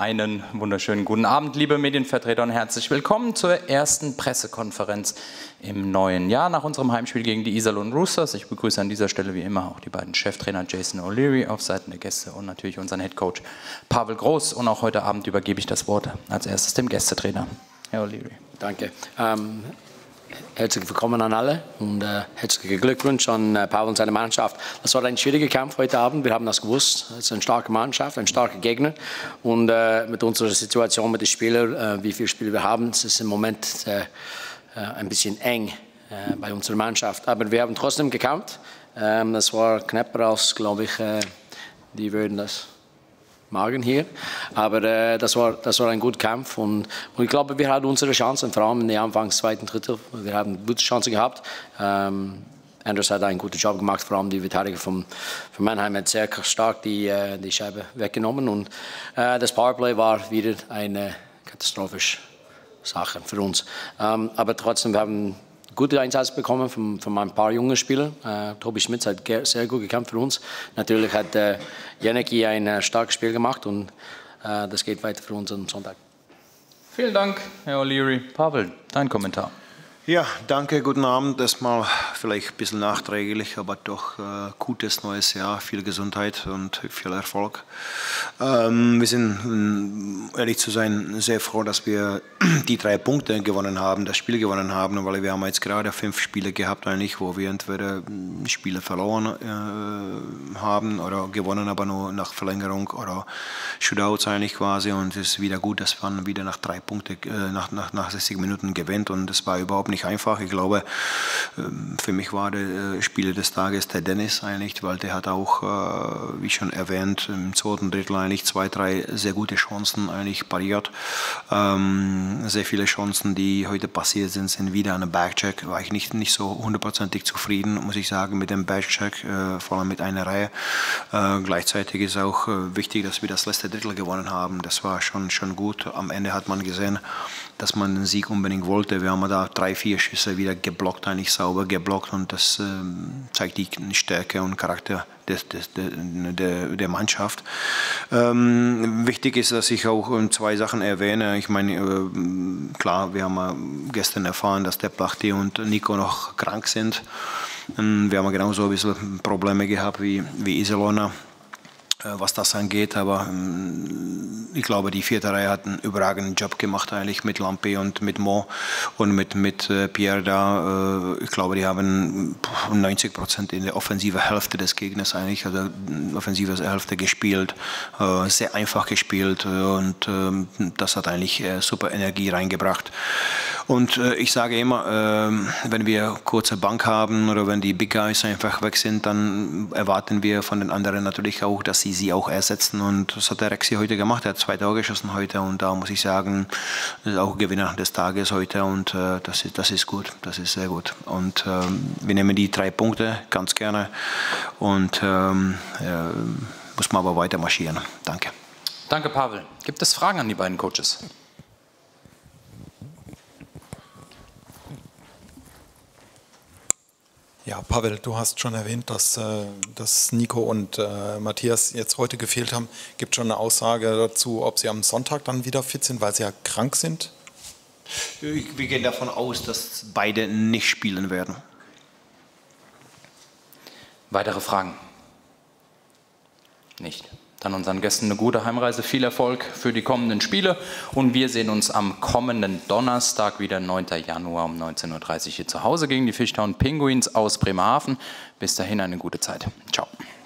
Einen wunderschönen guten Abend, liebe Medienvertreter, und herzlich willkommen zur ersten Pressekonferenz im neuen Jahr nach unserem Heimspiel gegen die Iserlohn Roosters. Ich begrüße an dieser Stelle wie immer auch die beiden Cheftrainer Jason O'Leary auf Seiten der Gäste und natürlich unseren Headcoach Pavel Groß. Und auch heute Abend übergebe ich das Wort als erstes dem Gästetrainer, Herr O'Leary. Danke. Herzlich willkommen an alle und herzlichen Glückwunsch an Pavel und seine Mannschaft. Das war ein schwieriger Kampf heute Abend, wir haben das gewusst. Es ist eine starke Mannschaft, ein starker Gegner und mit unserer Situation mit den Spielern, wie viele Spieler wir haben, es ist im Moment ein bisschen eng bei unserer Mannschaft. Aber wir haben trotzdem gekämpft. Das war knapper als, glaube ich, die würden das Magen hier, aber das war ein guter Kampf und ich glaube, wir hatten unsere Chancen, vor allem in der Anfangs zweiten Drittel. Wir haben gute Chancen gehabt. Anders hat einen guten Job gemacht, vor allem die Verteidiger von Mannheim hat sehr stark die Scheibe weggenommen und das Powerplay war wieder eine katastrophische Sache für uns. Aber trotzdem, wir haben gute Einsatz bekommen von ein paar jungen Spielern. Tobi Schmitz hat sehr gut gekämpft für uns. Natürlich hat Janecki ein starkes Spiel gemacht und das geht weiter für uns am Sonntag. Vielen Dank, Herr O'Leary. Pavel, dein Kommentar. Ja, danke, guten Abend. Erstmal vielleicht ein bisschen nachträglich, aber doch gutes neues Jahr, viel Gesundheit und viel Erfolg. Wir sind, ehrlich zu sein, sehr froh, dass wir die 3 Punkte gewonnen haben, das Spiel gewonnen haben, weil wir haben jetzt gerade 5 Spiele gehabt eigentlich, wo wir entweder Spiele verloren haben oder gewonnen, aber nur nach Verlängerung oder Shootouts eigentlich quasi, und es ist wieder gut, dass man wieder nach 3 Punkte nach 60 Minuten gewinnt, und das war überhaupt nicht einfach. Ich glaube, für mich war der Spieler des Tages der Dennis eigentlich, weil der hat auch, wie schon erwähnt, im zweiten Drittel eigentlich 2, 3 sehr gute Chancen eigentlich pariert. Sehr viele Chancen, die heute passiert sind, sind wieder an einem Backcheck. War ich nicht so hundertprozentig zufrieden, muss ich sagen, mit dem Backcheck, vor allem mit einer Reihe. Gleichzeitig ist auch wichtig, dass wir das letzte Drittel gewonnen haben. Das war schon gut. Am Ende hat man gesehen, dass man den Sieg unbedingt wollte. Wir haben da 3, 4 Schüsse wieder geblockt, eigentlich sauber geblockt, und das zeigt die Stärke und Charakter der Mannschaft. Wichtig ist, dass ich auch 2 Sachen erwähne. Ich meine, klar, wir haben gestern erfahren, dass der Plachti und Nico noch krank sind. Wir haben genauso ein bisschen Probleme gehabt wie Iserlohner, was das angeht, aber ich glaube, die 4. Reihe hat einen überragenden Job gemacht eigentlich mit Lampe und mit Mo und mit Pierre da. Ich glaube, die haben 90% in der offensiven Hälfte des Gegners eigentlich, also offensive Hälfte gespielt, sehr einfach gespielt, und das hat eigentlich super Energie reingebracht. Und ich sage immer, wenn wir kurze Bank haben oder wenn die Big Guys einfach weg sind, dann erwarten wir von den anderen natürlich auch, dass sie auch ersetzen, und das hat der Rexy heute gemacht. Er hat 2 Tore geschossen heute, und da muss ich sagen, das ist auch Gewinner des Tages heute, und das ist gut, das ist sehr gut. Und wir nehmen die 3 Punkte ganz gerne, und muss man aber weiter marschieren. Danke. Danke, Pavel. Gibt es Fragen an die beiden Coaches? Ja, Pavel, du hast schon erwähnt, dass Nico und Matthias jetzt heute gefehlt haben. Gibt es schon eine Aussage dazu, ob sie am Sonntag dann wieder fit sind, weil sie ja krank sind? Wir gehen davon aus, dass beide nicht spielen werden. Weitere Fragen? Nicht. Dann unseren Gästen eine gute Heimreise, viel Erfolg für die kommenden Spiele, und wir sehen uns am kommenden Donnerstag wieder, 9. Januar um 19:30 Uhr hier zu Hause gegen die Fishtown Penguins aus Bremerhaven. Bis dahin eine gute Zeit. Ciao.